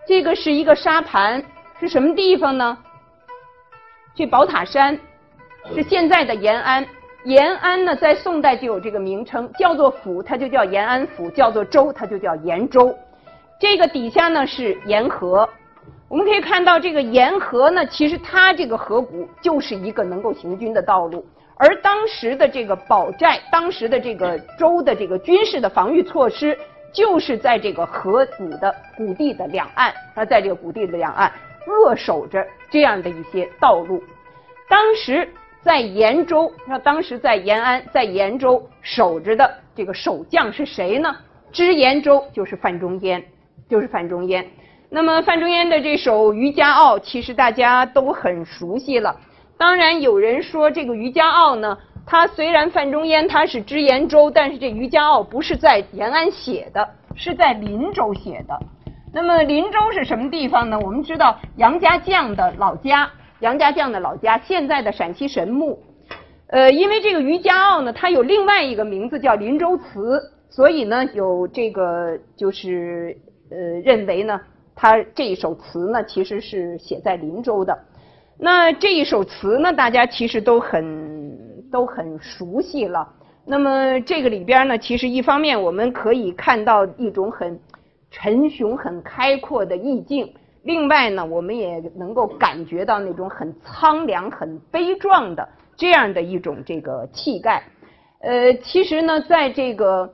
这个是一个沙盘，是什么地方呢？这宝塔山是现在的延安。延安呢，在宋代就有这个名称，叫做府，它就叫延安府；叫做州，它就叫延州。这个底下呢是沿河，我们可以看到这个沿河呢，其实它这个河谷就是一个能够行军的道路，而当时的这个堡寨，当时的这个州的这个军事的防御措施，就是在这个河谷的谷地的两岸，在这个谷地的两岸扼守着这样的一些道路。当时在延州，当时在延安，在延州守着的这个守将是谁呢？知延州就是范仲淹，那么范仲淹的这首《渔家傲》，其实大家都很熟悉了。当然有人说这个《渔家傲》呢，它虽然范仲淹他是知延州，但是这《渔家傲》不是在延安写的，是在林州写的。那么林州是什么地方呢？我们知道杨家将的老家，现在的陕西神木。因为这个《渔家傲》呢，它有另外一个名字叫林州词，所以呢有这个就是认为呢，它这一首词呢其实是写在林州的。那这一首词呢，大家其实都很熟悉了。那么这个里边呢，其实一方面我们可以看到一种很沉雄、很开阔的意境，另外呢，我们也能够感觉到那种很苍凉、很悲壮的这样的一种这个气概。其实呢，在这个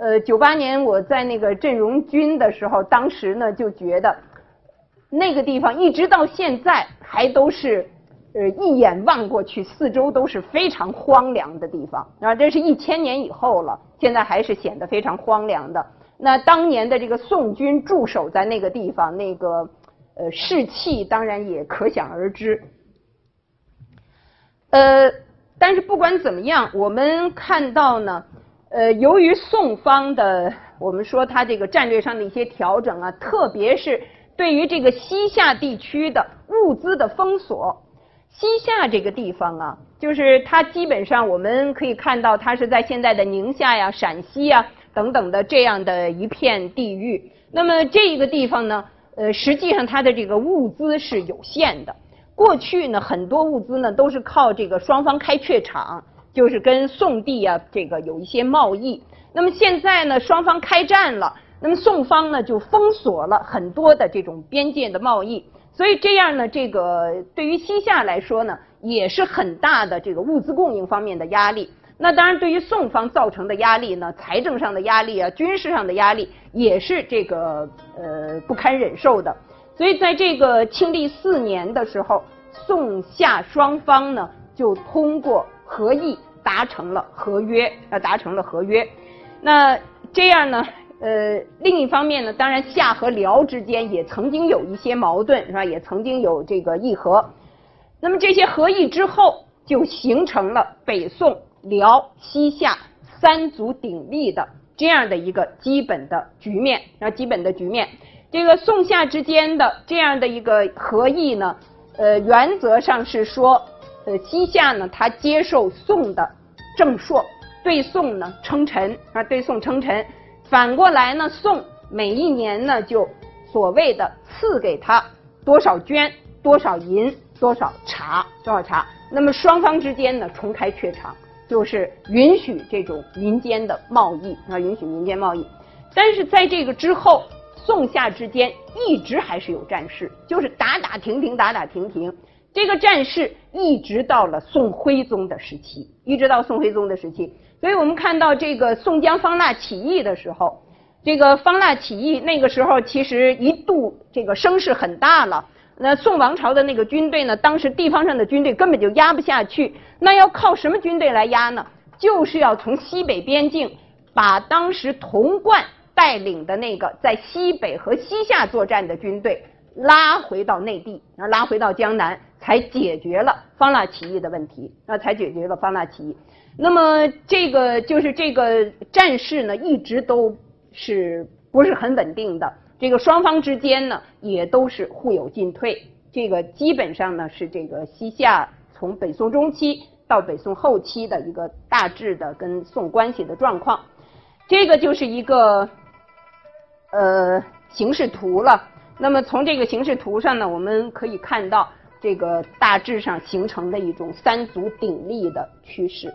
98年我在那个镇戎军的时候，当时呢就觉得那个地方一直到现在还都是一眼望过去四周都是非常荒凉的地方，然后这是1000年以后了，现在还是显得非常荒凉的。那当年的这个宋军驻守在那个地方，那个士气当然也可想而知。但是不管怎么样，我们看到呢，由于宋方的我们说它这个战略上的一些调整啊，特别是对于这个西夏地区的物资的封锁。西夏这个地方啊，就是它基本上我们可以看到，它是在现在的宁夏呀、陕西呀等等的这样的一片地域。那么这个地方呢，实际上它的这个物资是有限的。过去呢，很多物资呢都是靠这个双方开榷场，就是跟宋地啊这个有一些贸易。那么现在呢，双方开战了，那么宋方呢就封锁了很多的这种边界的贸易，所以这样呢，这个对于西夏来说呢，也是很大的这个物资供应方面的压力。那当然，对于宋方造成的压力呢，财政上的压力啊，军事上的压力，也是这个不堪忍受的。所以在这个庆历4年的时候，宋夏双方呢就通过和议达成了合约。那这样呢，另一方面呢，当然夏和辽之间也曾经有一些矛盾，是吧？也曾经有这个议和。那么这些和议之后，就形成了北宋、辽、西夏3足鼎立的这样的一个基本的局面。这个宋夏之间的这样的一个和议呢，原则上是说，西夏呢他接受宋的正朔，对宋呢称臣反过来呢，宋每一年呢就所谓的赐给他多少绢、多少银、多少茶。那么双方之间呢重开榷场，就是允许这种民间的贸易但是在这个之后，宋夏之间一直还是有战事，就是打打停停。这个战事一直到了宋徽宗的时期。所以我们看到这个宋江方腊起义的时候，这个方腊起义那个时候其实一度这个声势很大了。那宋王朝的那个军队呢，当时地方上的军队根本就压不下去，那要靠什么军队来压呢？就是要从西北边境把当时童贯带领的那个在西北和西夏作战的军队拉回到内地，拉回到江南，才解决了方腊起义的问题。那么这个就是这个战事呢，一直都是不是很稳定的。这个双方之间呢，也都是互有进退。这个基本上呢，是这个西夏从北宋中期到北宋后期的一个大致的跟宋关系的状况。这个就是一个形势图了。 那么从这个形势图上呢，我们可以看到这个大致上形成的一种三足鼎立的趋势。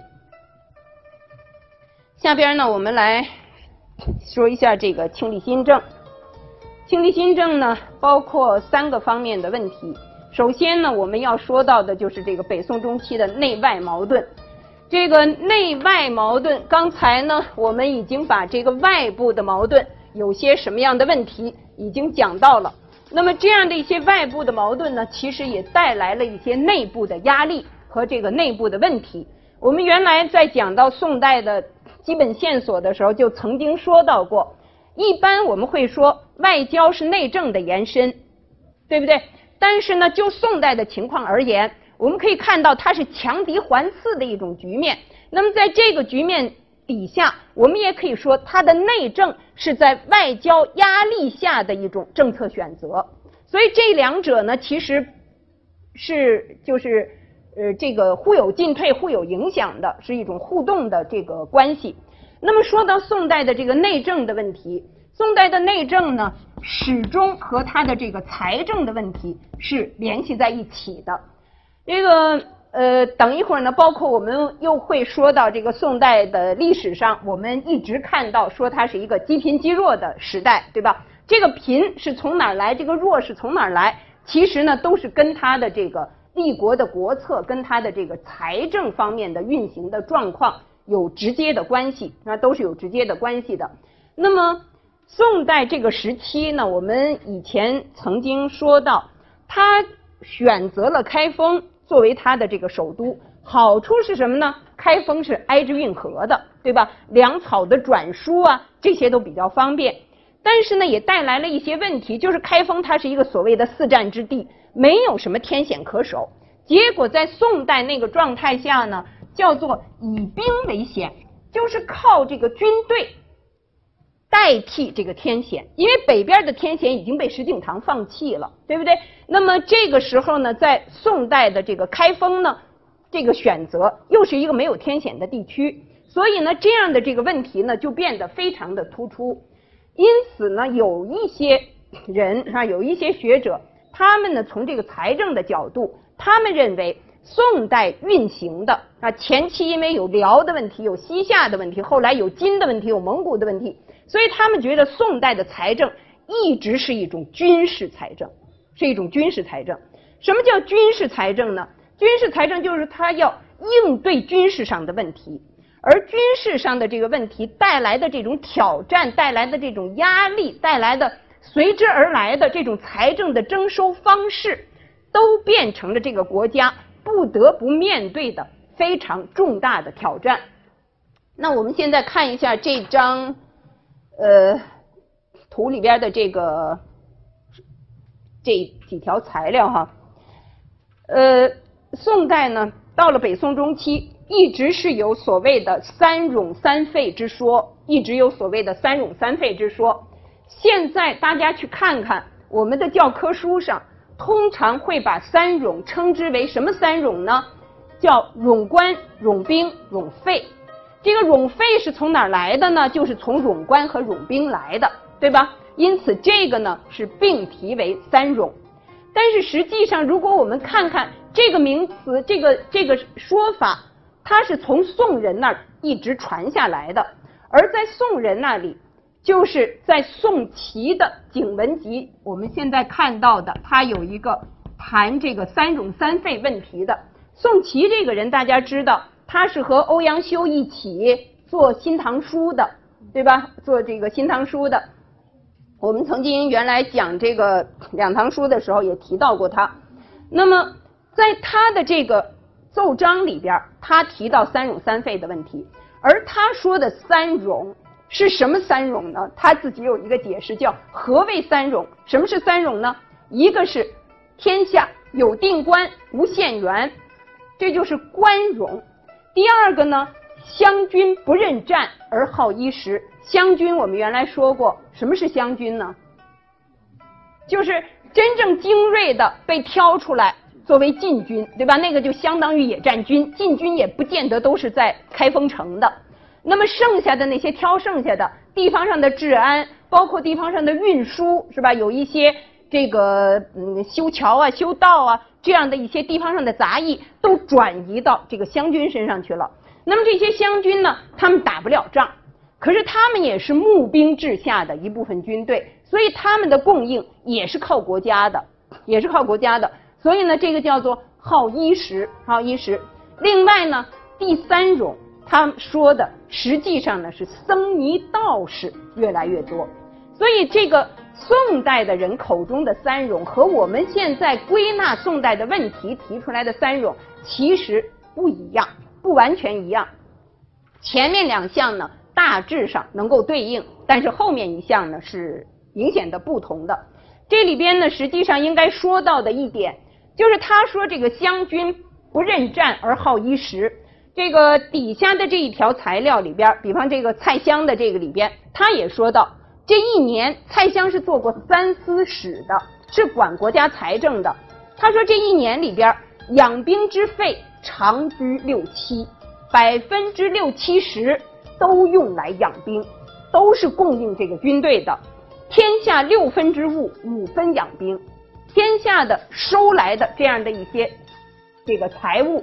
下边呢，我们来说一下这个庆历新政。庆历新政呢，包括3个方面的问题。首先呢，我们要说到的就是这个北宋中期的内外矛盾。这个内外矛盾，刚才呢，我们已经把这个外部的矛盾有些什么样的问题已经讲到了。那么这样的一些外部的矛盾呢，其实也带来了一些内部的压力和这个内部的问题。我们原来在讲到宋代的基本线索的时候，就曾经说到过，一般我们会说外交是内政的延伸，对不对？但是呢，就宋代的情况而言，我们可以看到它是强敌环伺的一种局面。那么在这个局面底下，我们也可以说它的内政是在外交压力下的一种政策选择。所以这两者呢，其实是就是这个互有进退、互有影响的，是一种互动的这个关系。那么说到宋代的这个内政的问题，宋代的内政呢，始终和它的这个财政的问题是联系在一起的。这个等一会儿呢，包括我们又会说到这个宋代的历史上，我们一直看到说它是一个积贫积弱的时代，对吧？这个贫是从哪儿来，这个弱是从哪儿来，其实呢都是跟它的这个立国的国策，跟它的这个财政方面的运行的状况有直接的关系，那都是有直接的关系的。那么宋代这个时期呢，我们以前曾经说到，它选择了开封作为它的这个首都，好处是什么呢？开封是挨着运河的，对吧？粮草的转输啊，这些都比较方便。但是呢，也带来了一些问题，就是开封它是一个所谓的四战之地，没有什么天险可守。结果在宋代那个状态下呢，叫做以兵为险，就是靠这个军队代替这个天险，因为北边的天险已经被石敬瑭放弃了，对不对？那么这个时候呢，在宋代的这个开封呢，这个选择又是一个没有天险的地区，所以呢，这样的这个问题呢就变得非常的突出。因此呢，有一些人啊，有一些学者，他们呢从这个财政的角度，他们认为宋代运行的啊，前期因为有辽的问题，有西夏的问题，后来有金的问题，有蒙古的问题，所以他们觉得宋代的财政一直是一种军事财政，是一种军事财政。什么叫军事财政呢？军事财政就是它要应对军事上的问题，而军事上的这个问题带来的这种挑战，带来的这种压力，带来的随之而来的这种财政的征收方式，都变成了这个国家不得不面对的非常重大的挑战。那我们现在看一下这张图里边的这几条材料哈。宋代呢，到了北宋中期，一直是有所谓的三冗三废之说，一直有所谓的三冗三废之说。现在大家去看看我们的教科书上，通常会把三冗称之为什么三冗呢？叫冗官、冗兵、冗费。这个冗费是从哪儿来的呢？就是从冗官和冗兵来的，对吧？因此这个呢是并提为三冗。但是实际上，如果我们看看这个名词，这个说法，它是从宋人那儿一直传下来的，而在宋人那里，就是在宋祁的《景文集》，我们现在看到的，他有一个谈这个三冗三废问题的。宋祁这个人大家知道，他是和欧阳修一起做《新唐书》的，对吧？做这个《新唐书》的。我们曾经原来讲这个两唐书的时候也提到过他。那么在他的这个奏章里边，他提到三冗三废的问题，而他说的三冗是什么三冗呢？他自己有一个解释，叫何谓三冗？什么是三冗呢？一个是天下有定官无限员，这就是官冗。第二个呢，湘军不任战而好衣食。湘军我们原来说过，什么是湘军呢？就是真正精锐的被挑出来作为禁军，对吧？那个就相当于野战军，禁军也不见得都是在开封城的。那么剩下的那些挑剩下的地方上的治安，包括地方上的运输，是吧？有一些这个修桥啊、修道啊这样的一些地方上的杂役都转移到这个湘军身上去了。那么这些湘军呢，他们打不了仗，可是他们也是募兵制下的一部分军队，所以他们的供应也是靠国家的，也是靠国家的。所以呢，这个叫做好衣食，好衣食。另外呢，第三种他说的实际上呢是僧尼道士越来越多，所以这个宋代的人口中的三冗和我们现在归纳宋代的问题提出来的三冗其实不一样，不完全一样。前面两项呢大致上能够对应，但是后面一项呢是明显的不同的。这里边呢实际上应该说到的一点就是他说这个湘军不认战而好衣食，这个底下的这一条材料里边，比方这个蔡襄的这个里边，他也说到这一年蔡襄是做过三司使的，是管国家财政的。他说这一年里边养兵之费长居6-7%， 60%-70%都用来养兵，都是供应这个军队的。天下6分之物，5分养兵，天下的收来的这样的一些这个财物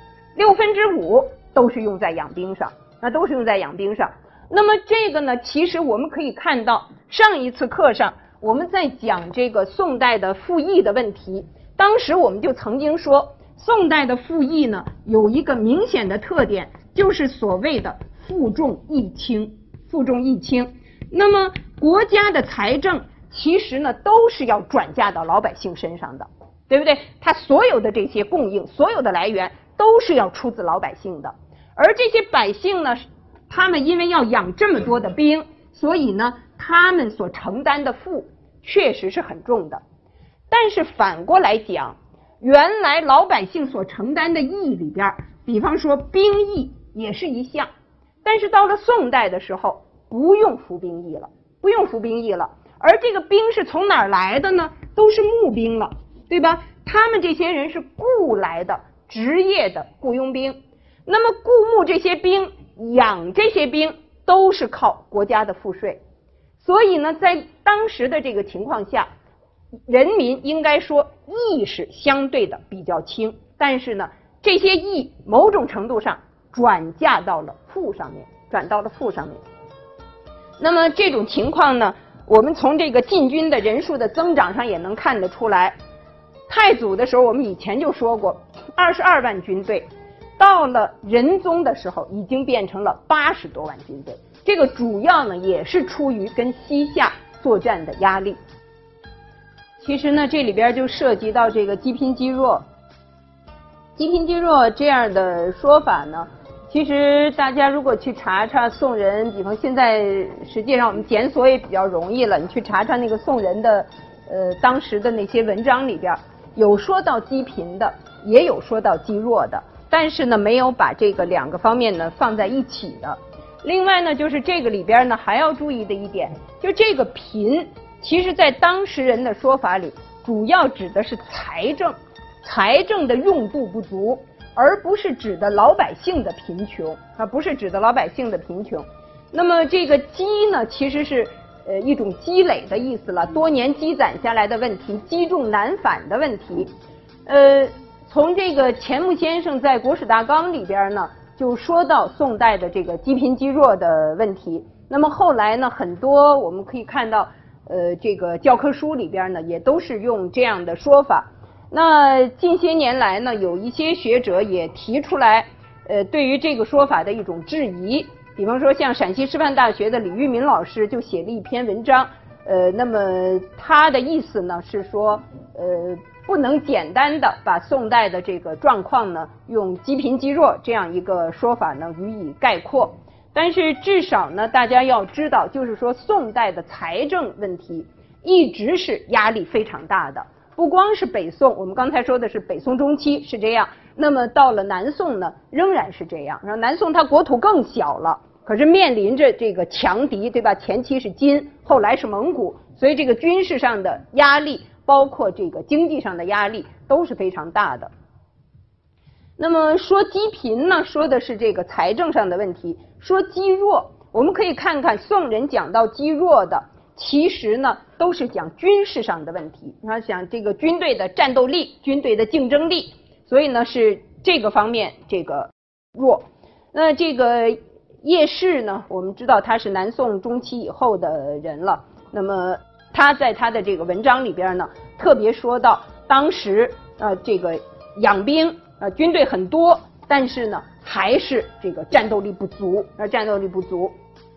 ，5/6都是用在养兵上，那都是用在养兵上。那么这个呢，其实我们可以看到，上一次课上我们在讲这个宋代的赋役的问题，当时我们就曾经说，宋代的赋役呢有一个明显的特点，就是所谓的负重义轻，负重义轻。那么国家的财政其实呢都是要转嫁到老百姓身上的，对不对？他所有的这些供应，所有的来源都是要出自老百姓的。而这些百姓呢，他们因为要养这么多的兵，所以呢他们所承担的负确实是很重的。但是反过来讲，原来老百姓所承担的役里边，比方说兵役也是一项，但是到了宋代的时候不用服兵役了，不用服兵役了。而这个兵是从哪儿来的呢？都是募兵了，对吧？他们这些人是雇来的职业的雇佣兵，那么雇募这些兵，养这些兵都是靠国家的赋税。所以呢，在当时的这个情况下，人民应该说役是相对的比较轻，但是呢，这些役某种程度上转嫁到了赋上面，转到了赋上面。那么这种情况呢，我们从这个禁军的人数的增长上也能看得出来。太祖的时候我们以前就说过，22万军队，到了仁宗的时候已经变成了80多万军队。这个主要呢也是出于跟西夏作战的压力。其实呢这里边就涉及到这个积贫积弱。积贫积弱这样的说法呢，其实大家如果去查查宋人，比方现在实际上我们检索也比较容易了，你去查查那个宋人的当时的那些文章里边，有说到积贫的，也有说到积弱的，但是呢没有把这个两个方面呢放在一起的。另外呢就是这个里边呢还要注意的一点，就这个贫其实在当时人的说法里主要指的是财政的用度不足，而不是指的老百姓的贫穷啊，不是指的老百姓的贫穷。那么这个积呢其实是一种积累的意思了，多年积攒下来的问题，积重难返的问题。从这个钱穆先生在《国史大纲》里边呢就说到宋代的这个积贫积弱的问题。那么后来呢很多我们可以看到这个教科书里边呢也都是用这样的说法。那近些年来呢有一些学者也提出来对于这个说法的一种质疑，比方说像陕西师范大学的李玉民老师就写了一篇文章，那么他的意思呢是说不能简单的把宋代的这个状况呢用积贫积弱这样一个说法呢予以概括。但是至少呢大家要知道，就是说宋代的财政问题一直是压力非常大的，不光是北宋，我们刚才说的是北宋中期是这样，那么到了南宋呢仍然是这样。然后南宋它国土更小了，可是面临着这个强敌，对吧？前期是金，后来是蒙古，所以这个军事上的压力包括这个经济上的压力都是非常大的。那么说积贫呢说的是这个财政上的问题，说积弱我们可以看看宋人讲到积弱的， 其实呢都是讲军事上的问题，他讲这个军队的战斗力、军队的竞争力，所以呢是这个方面这个弱。那这个叶适呢，我们知道他是南宋中期以后的人了，那么他在他的这个文章里边呢，特别说到当时这个养兵军队很多，但是呢还是这个战斗力不足，战斗力不足。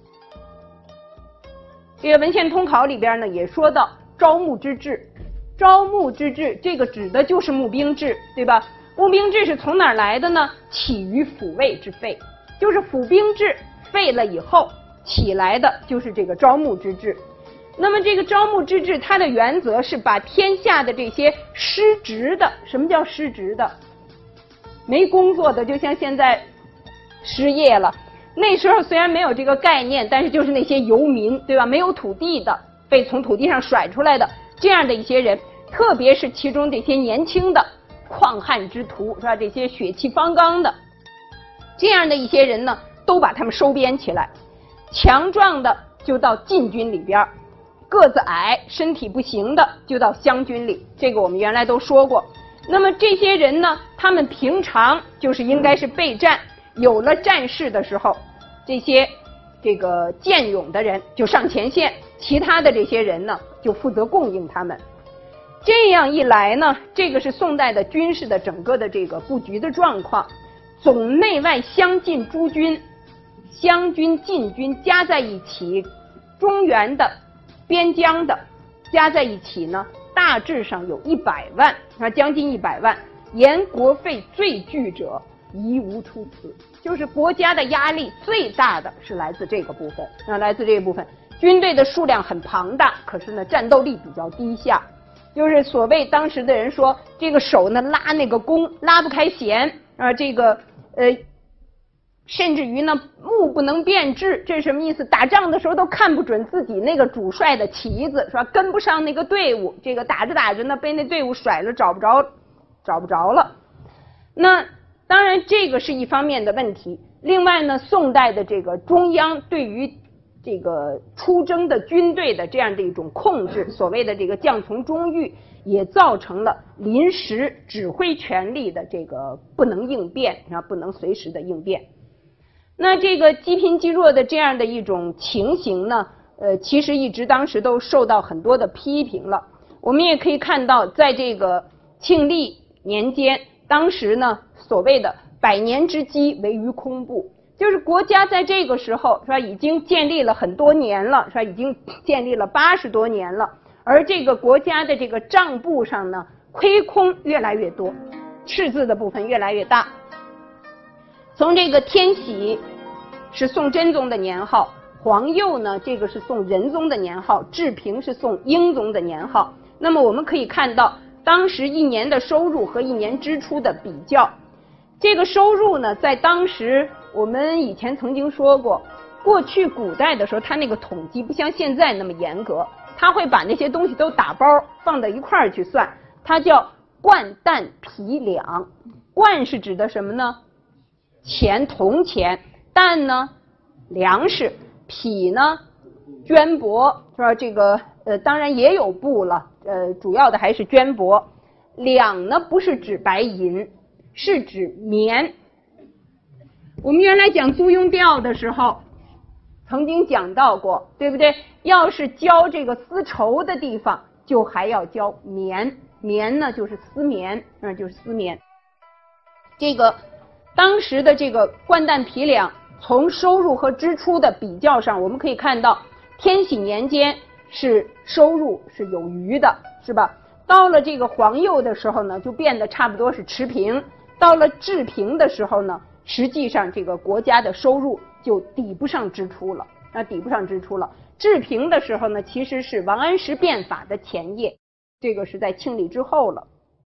这个文献通考里边呢也说到招募之制，招募之制这个指的就是募兵制，对吧？募兵制是从哪儿来的呢？起于抚慰之废，就是府兵制废了以后起来的就是这个招募之制。那么这个招募之制它的原则是把天下的这些失职的，什么叫失职的？没工作的，就像现在失业了，那时候虽然没有这个概念，但是就是那些游民，对吧？没有土地的，被从土地上甩出来的这样的一些人，特别是其中这些年轻的旷汉之徒，是吧？这些血气方刚的这样的一些人呢，都把他们收编起来，强壮的就到禁军里边，个子矮身体不行的就到湘军里，这个我们原来都说过。那么这些人呢，他们平常就是应该是备战，有了战事的时候，这些这个健勇的人就上前线，其他的这些人呢就负责供应他们。这样一来呢，这个是宋代的军事的整个的这个布局的状况。总内外相近诸军，湘军、禁军加在一起，中原的、边疆的加在一起呢，大致上有100万，将近100万。言国费最巨者，宜无出此。就是国家的压力最大的是来自这个部分，来自这个部分。军队的数量很庞大，可是呢，战斗力比较低下。就是所谓当时的人说，这个手呢拉那个弓拉不开弦这个甚至于呢目不能辨质，这是什么意思？打仗的时候都看不准自己那个主帅的旗子，是吧？跟不上那个队伍，这个打着打着呢被那队伍甩了，找不着了。那当然这个是一方面的问题。另外呢，宋代的这个中央对于这个出征的军队的这样的一种控制，所谓的这个将从中御，也造成了临时指挥权力的这个不能应变，不能随时的应变。那这个积贫积弱的这样的一种情形呢，其实一直当时都受到很多的批评了。我们也可以看到，在这个庆历年间，当时呢所谓的100年之积为于空部，就是国家在这个时候是吧，已经建立了很多年了，是吧？已经建立了80多年了，而这个国家的这个账簿上呢，亏空越来越多，赤字的部分越来越大。从这个天喜是宋真宗的年号，皇佑呢这个是宋仁宗的年号，治平是宋英宗的年号。那么我们可以看到，当时一年的收入和一年支出的比较。这个收入呢，在当时我们以前曾经说过，过去古代的时候，它那个统计不像现在那么严格，它会把那些东西都打包放到一块儿去算，它叫贯担匹两。贯是指的什么呢？钱，铜钱；担呢，粮食；匹呢，绢帛，是吧？这个当然也有布了，主要的还是绢帛。两呢，不是指白银，是指棉。我们原来讲租庸调的时候曾经讲到过，对不对？要是教这个丝绸的地方，就还要教棉。棉呢就是丝棉，就是丝棉。这个当时的这个贯担匹两，从收入和支出的比较上，我们可以看到天禧年间是收入是有余的，是吧？到了这个皇佑的时候呢，就变得差不多是持平。到了治平的时候呢，实际上这个国家的收入就抵不上支出了，抵不上支出了。治平的时候呢，其实是王安石变法的前夜，这个是在庆历之后了。